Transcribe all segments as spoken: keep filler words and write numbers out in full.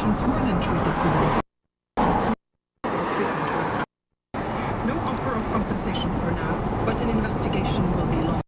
patients were then treated for this. Treatment was no offer of compensation for now, but an investigation will be launched.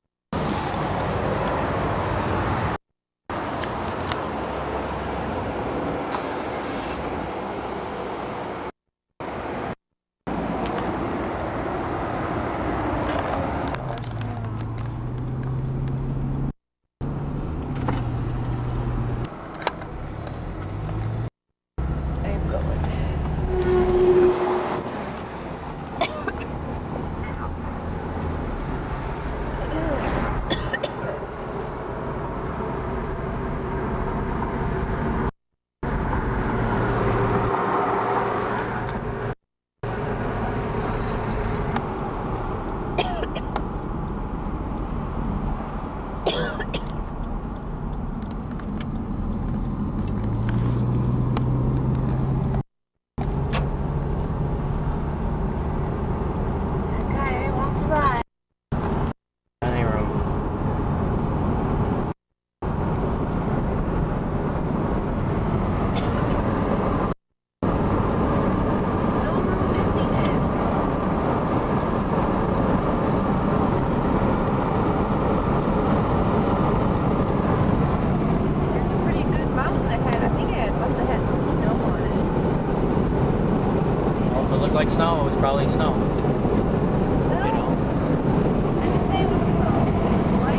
Like snow, it was probably snow. No. You know? I didn't say it was snow. It was white.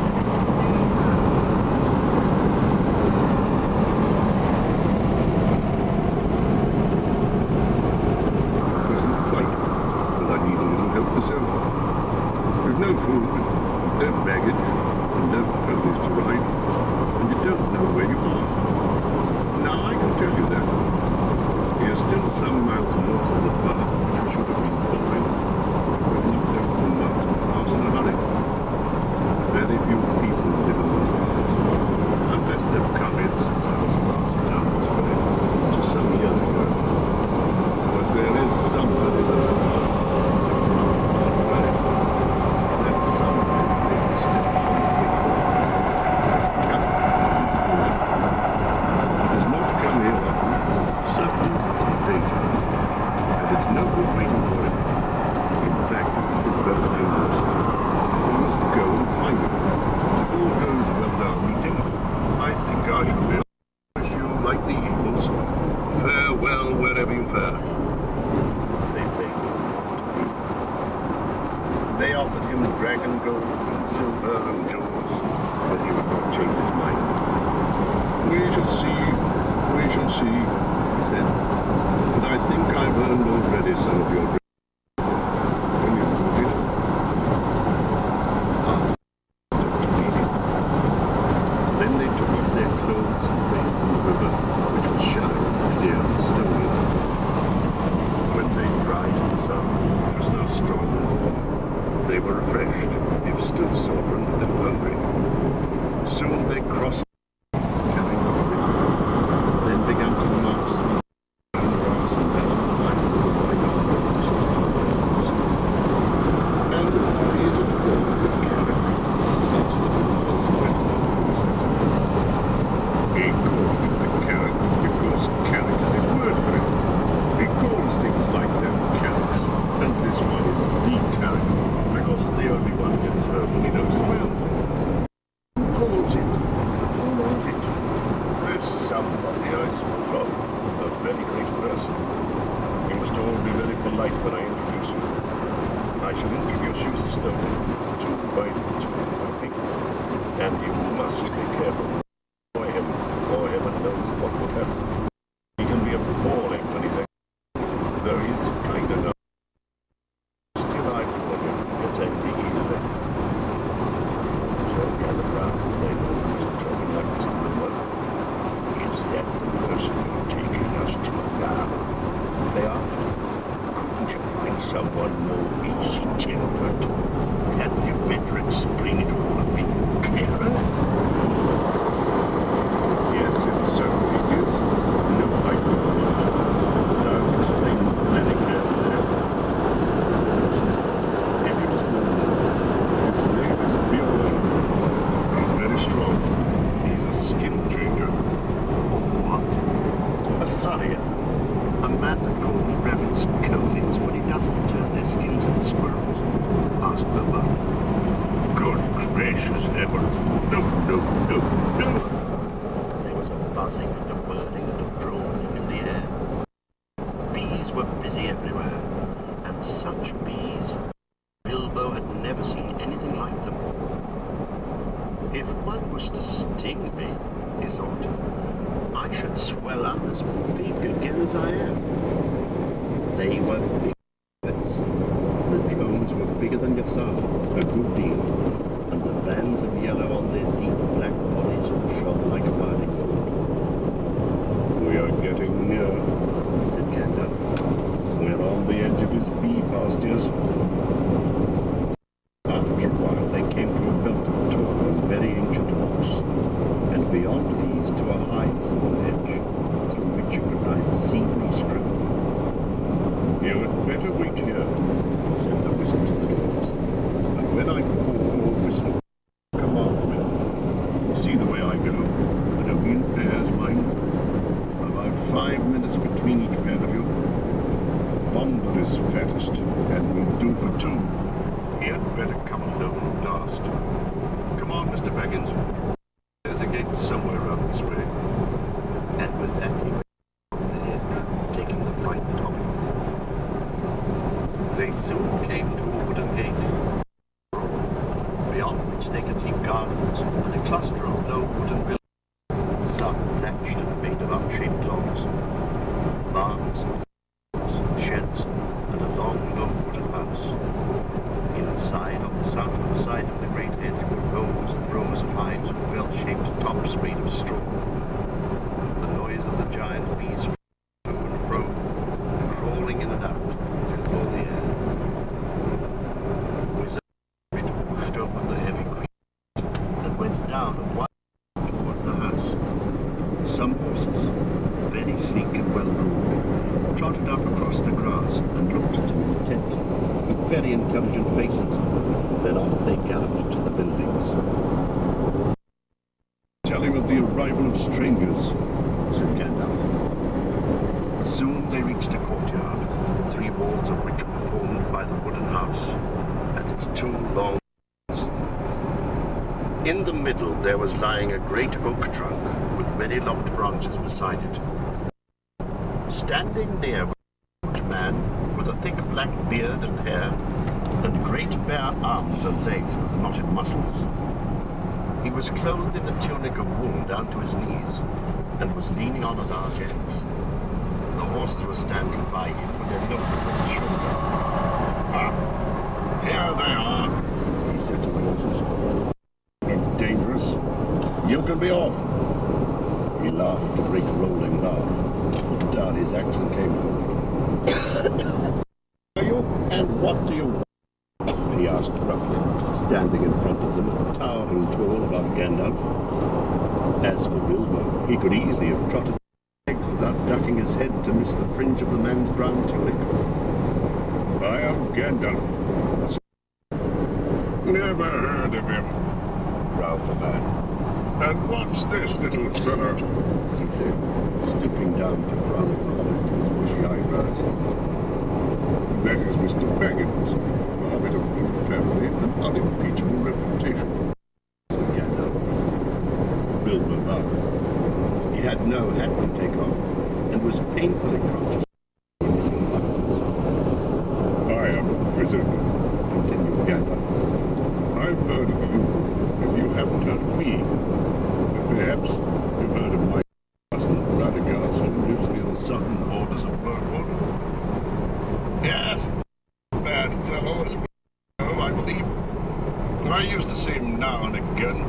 It wasn't quite, but I need a little help myself. There's no food, no baggage, and no ponies to ride, and you don't know where you are. Now I can tell you that. You're still some miles north of the path which we should have been following if we had not left the mountain pass in a hurry. Very few people live in those parts, unless they've come in since I was last down this way, which is some years ago. But there is somebody that I know on the way. That somebody makes steps on the way. There's more to come here often. Certain danger, and it's no good waiting for it. In fact, it's very dangerous. We must go and find it. If all goes well at our meeting, I think I shall be able to wish you like the eagles. Farewell wherever you fare. They begged him to be. They offered him dragon gold and silver and jewels, but he would not change his mind. We shall see. We shall see, he said, but I think I've earned already some of your grace. When you moved it, ah, stopped bleeding. Then they took off their clothes and bathed in the river, which was shallow, clear, and stony. When they dried in the sun, which was now strong and warm, they were refreshed, if still sore and a little hungry. Soon they crossed someone more easy-tempered. Hadn't you better explain it all a bit clearer? Yes, it certainly is. No, I don't. Sounds explained very carefully. If it is known, his name is Bjorn. He's very strong. one was to sting me, he thought, I should swell up as big again as I am. They were big bits. The drones were bigger than you thought, a good deal, and the bands of yellow on their deep black bodies shone like fire. We are getting near, said Gandalf. We're on the edge of his bee pastures. After a while they came to a belt of tall and very ancient oaks, and beyond these to a high thorn hedge, through which you could neither see nor scream. You had better wait here, said the wizard to the dwarves, and when I call or whistle, come after me. See the way I go, and only in pairs, mind. About five minutes between each pair of you. Bumble is fattest, and will do for two. He had better come alone last. Come on, Mister Baggins. There's a gate somewhere around this way. And with that he went off the hedge, taking the frightened hobbit with him. They soon came to a wooden gate, beyond which they could see gardens and a cluster of low wooden buildings, some thatched and made of up-shaped logs, barns, sheds, and a long, low wooden house. Inside, on the southward side of the great hedge, were rows and rows of hives with well-shaped tops made of straw. The noise of the giant bees to and fro, crawling in and out, filled all the air. The wizard pushed open the heavy creek and went down a wide towards the house. Some horses, very sleek and well-groomed, trotted up across the grass and looked at him intently, with very intelligent faces. Then off they galloped to the buildings. Tell him of the arrival of strangers, said Gandalf. Soon they reached a courtyard, three walls of which were formed by the wooden house, and its two long walls. In the middle there was lying a great oak trunk, with many lopped branches beside it. Standing near was a large man with a thick black beard and hair, and great bare arms and legs with knotted muscles. He was clothed in a tunic of wool down to his knees, and was leaning on a large axe. The horses were standing by him with their noses on his shoulder. Ah, here they are, he said to the horses. Look dangerous. You can be off. He laughed a great rolling laugh, put down his axe and came forward. Are you, and what do you want? He asked gruffly, standing in front of them, towering tall above Gandalf. As for Bilbo, he could easily have trotted legs without ducking his head to miss the fringe of the man's brown tunic. I am Gandalf. Never heard of him, growled the man. And what's this little fellow? He said, stooping down to frown at the hobbit with his bushy eyebrows. That is Mister Baggins, a hobbit of good family and unimpeachable reputation, said Gandalf. Bilbo laughed. He had no hat to take off, and was painfully conscious of missing buttons. I am a wizard, continued Gandalf. I've heard of you, if you haven't heard of me. Perhaps you've heard of my cousin Radagast, who lives near the southern borders of Mirkwood. Yes, bad fellow as well, I believe. I used to see him now and again.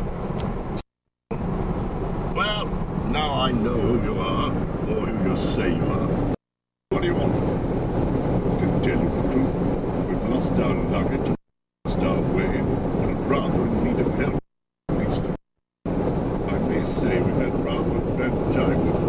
Well, now I know who you are, or who you say you are. What do you want? To tell you the truth, we've lost our luggage and lost our way, and rather in need of help. At least, I may say we've had rather a bad time with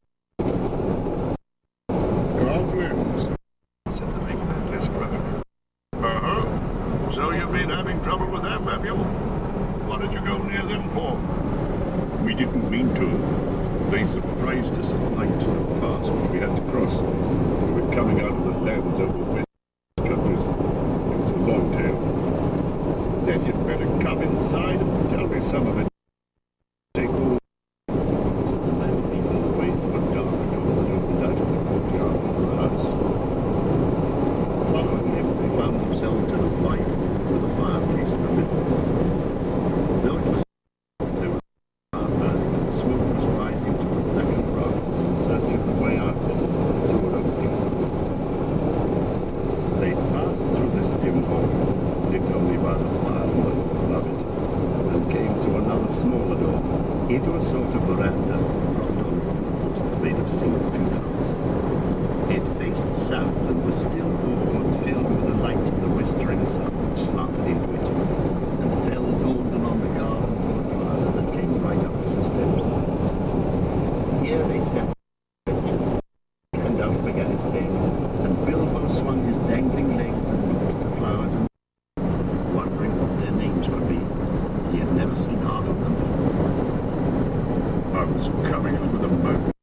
goblins. Said the big man less gruffly. Uh-huh. So you've been having trouble with them, have you? What did you go near them for? We didn't mean to. They surprised us at night in a pass which we had to cross. We were coming out of the lands over west countries. It was a long tale. Then you'd better come inside and tell me some of it. Take all, said the man, leading the way through a dark door that opened out of the courtyard of the house. Following him, they found themselves in a light with a fireplace in the middle. Though it was, there was into a sort of veranda propped on posts made of single tree-trunks. It faced south and was still warm and filled with the light of the westering sun which slanted into it and fell golden on the garden full of flowers that came right up to the steps. Here they sat benches. Gandalf began his tale, and Bilbo swung his dangling legs and looked at the flowers and wondering what their names could be, as he had never seen half of them before. I was coming over the moat.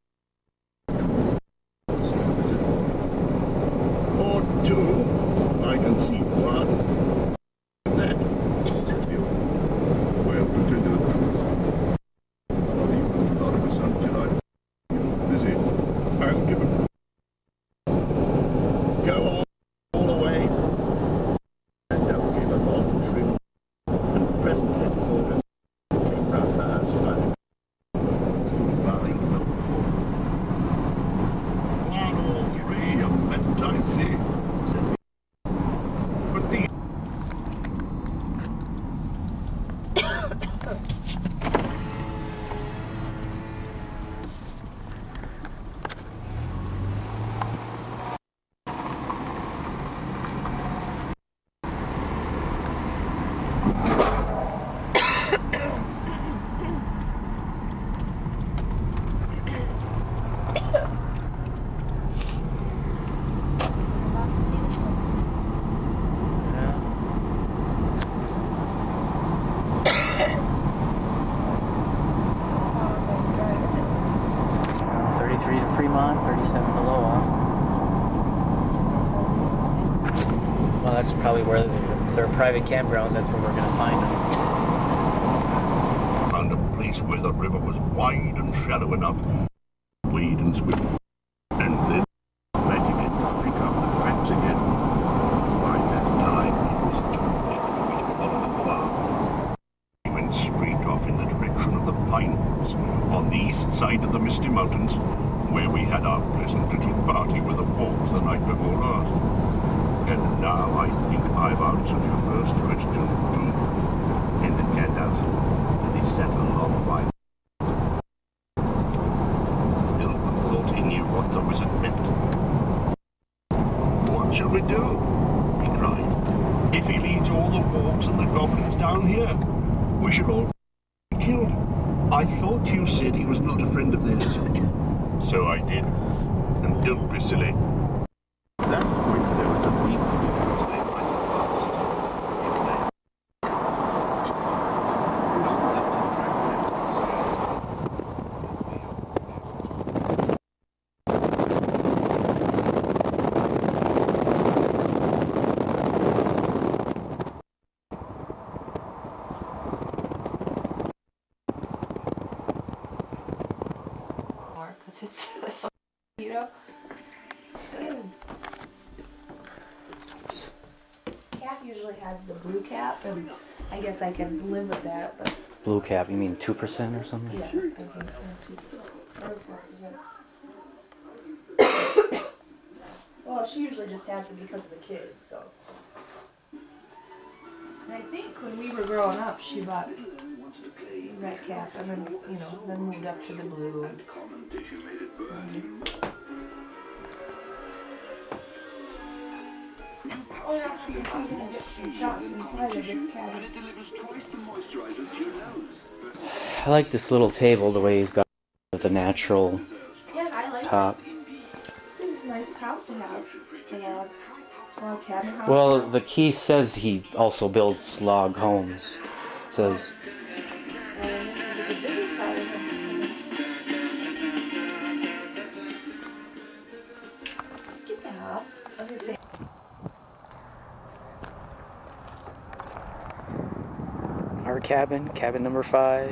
Or two. I can see one. That, said Bill. Well, to tell you the truth, I've even thought of us until I feel busy. I'll give it. Go on, all away. And I'll give a long shrill, and presently before us came round the house running. Stood bowing well before them. One or three of left I see, said Bill. But the We're about to see the sunset. thirty-three to Fremont, thirty-seven to Loa. Well, that's probably where if they're private campgrounds. That's where we're gonna find them. found a place where the river was wide and shallow enough to wade and swim. And then letting it pick up the tracks again. By that time, it was too late for me to follow the path. We went straight off in the direction of the pines, on the east side of the Misty Mountains, where we had our pleasant little party with the wolves the night before last. And now I think I've answered your first question, too. Ended Gandalf, and he sat a long while. Bilbo thought he knew what the wizard meant. What shall we do? He cried. If he leads all the wolves and the goblins down here, we should all be killed. I thought you said he was not a friend of theirs. So I did. And don't be silly. At that point, there was a deep forest they might have passed. If they not that Because it's, it's so, you know. Cap usually has the blue cap, and I guess I can live with that, but Blue cap, you mean two percent or something? yeah, I think that's two. Well, she usually just has it because of the kids, so. And I think when we were growing up, she bought that cap, and then, you know, then moved up to the blue. Um, Oh yeah, I'm gonna get some shots inside of this cabin. I like this little table, the way he's got with the natural Yeah, I like top. it. Nice house to have. A log, log cabin house. Well, the key says he also builds log homes. It says Well, this is a good business pattern. Get that off of your face. our cabin, cabin number five.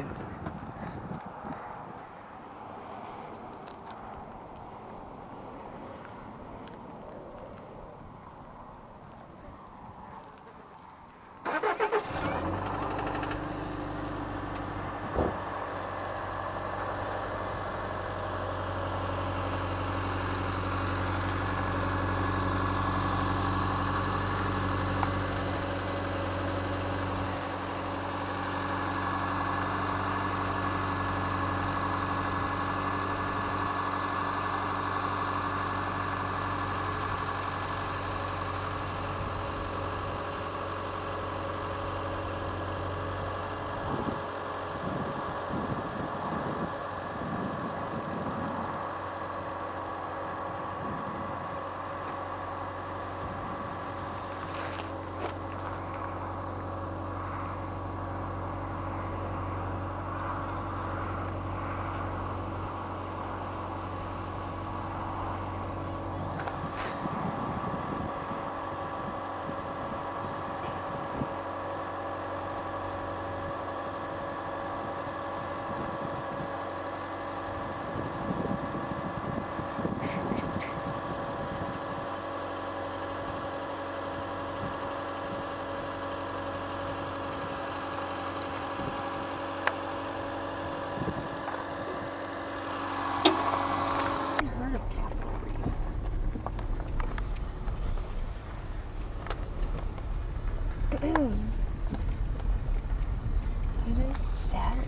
is Saturn.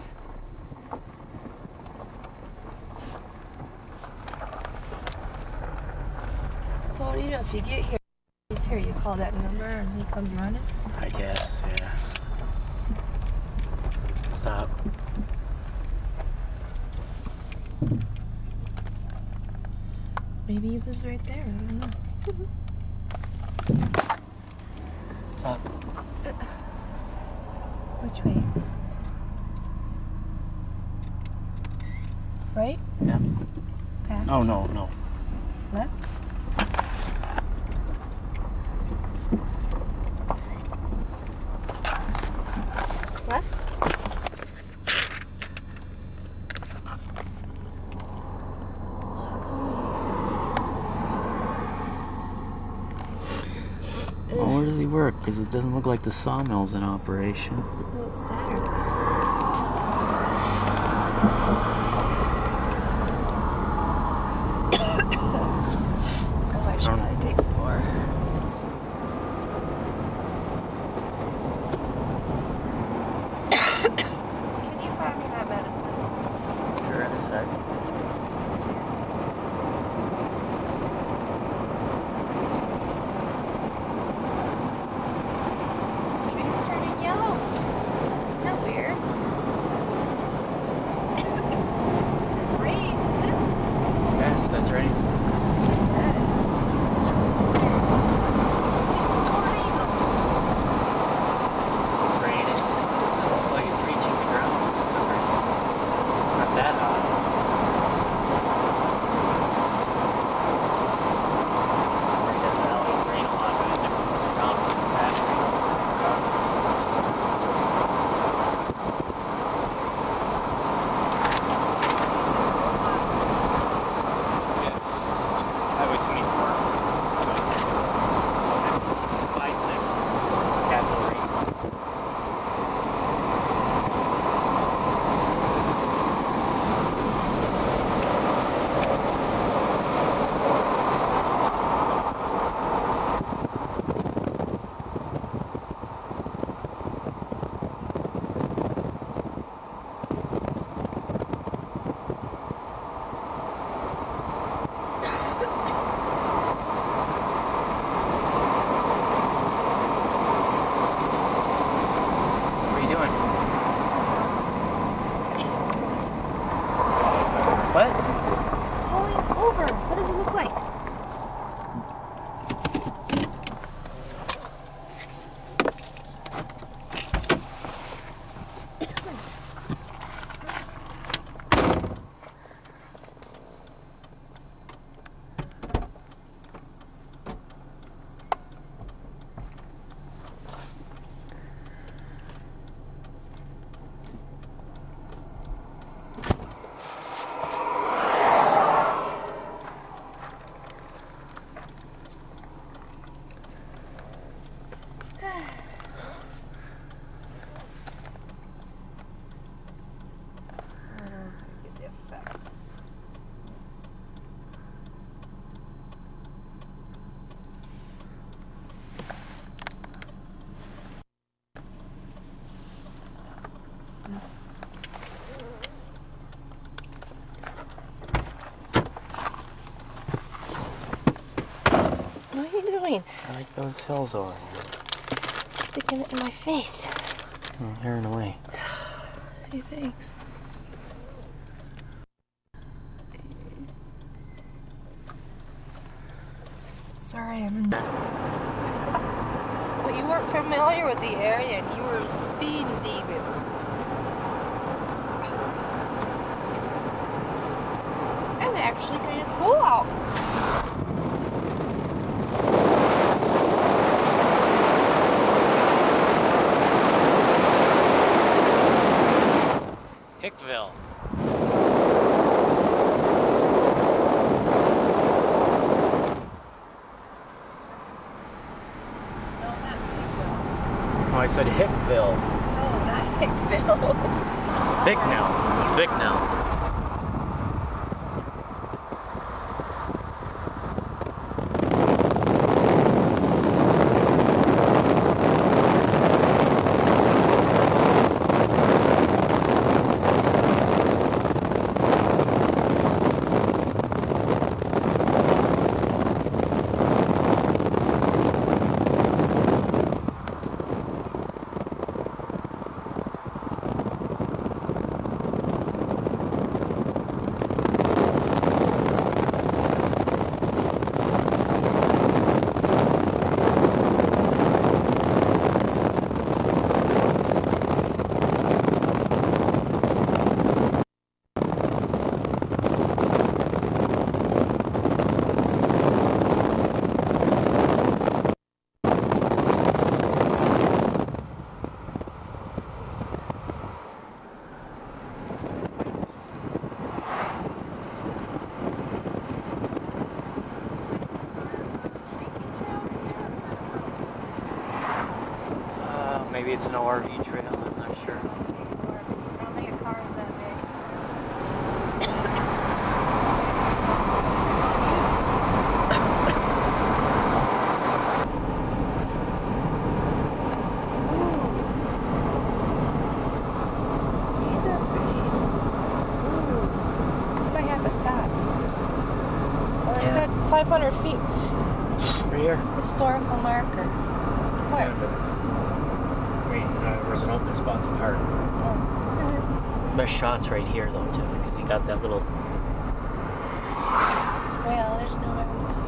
So what do you do if you get here? He's here, you call that number and he comes running? I guess, yeah. Stop. Maybe he lives right there, I don't know. Stop. Which way? Right? Yeah. Back? Oh, no, no. Left? Left? Well, where does he work? Because it doesn't look like the sawmill's in operation. Well, it's Saturday. Oh, I should probably take some more. Can you buy me that medicine? Sure, in a sec. Tree's turning yellow. Isn't that weird? It's rain, isn't it? Yes, that's right. Just looks weird. Tornado. It's raining. It doesn't look like it's reaching the ground. It's not that hot. Like that valley rain a lot, but it never moves around with the battery. Yeah. Highway twenty-four. twenty-six. five six. Capital Reef. What are you doing? What? Pulling over. What does it look like? I don't get the effect. What are you doing? I like those hills over here. Sticking it in my face. Oh, here and away. Hey, thanks. Sorry, I'm in. Well, you weren't familiar with the area and you were a speed demon. It's actually kind of cool out. Hickville. Oh, I said Hickville. No, not Hickville. Bicknell. It's Bicknell. it's an R V trail, I'm not sure. It must be, or I don't think a car is that big. Ooh. These are pretty. Ooh. I might have to stop. Well, they Yeah. said five hundred feet. Right here. Historical marker. Where? Yeah, but, I mean, uh, there was an open spot to park. Oh. Best shot's right here, though, Tiff, because you got that little. Well, there's nowhere to park.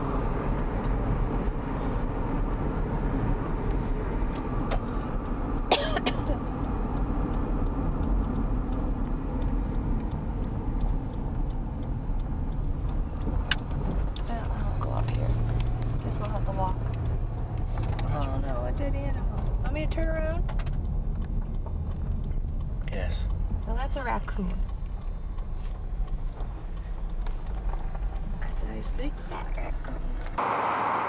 Well, I'll go up here. Guess we'll have to walk. Oh no, a dead animal. Want me to turn around? Yes. Well, that's a raccoon. That's a nice big fat raccoon.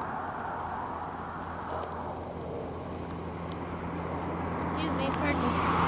Excuse me, pardon me.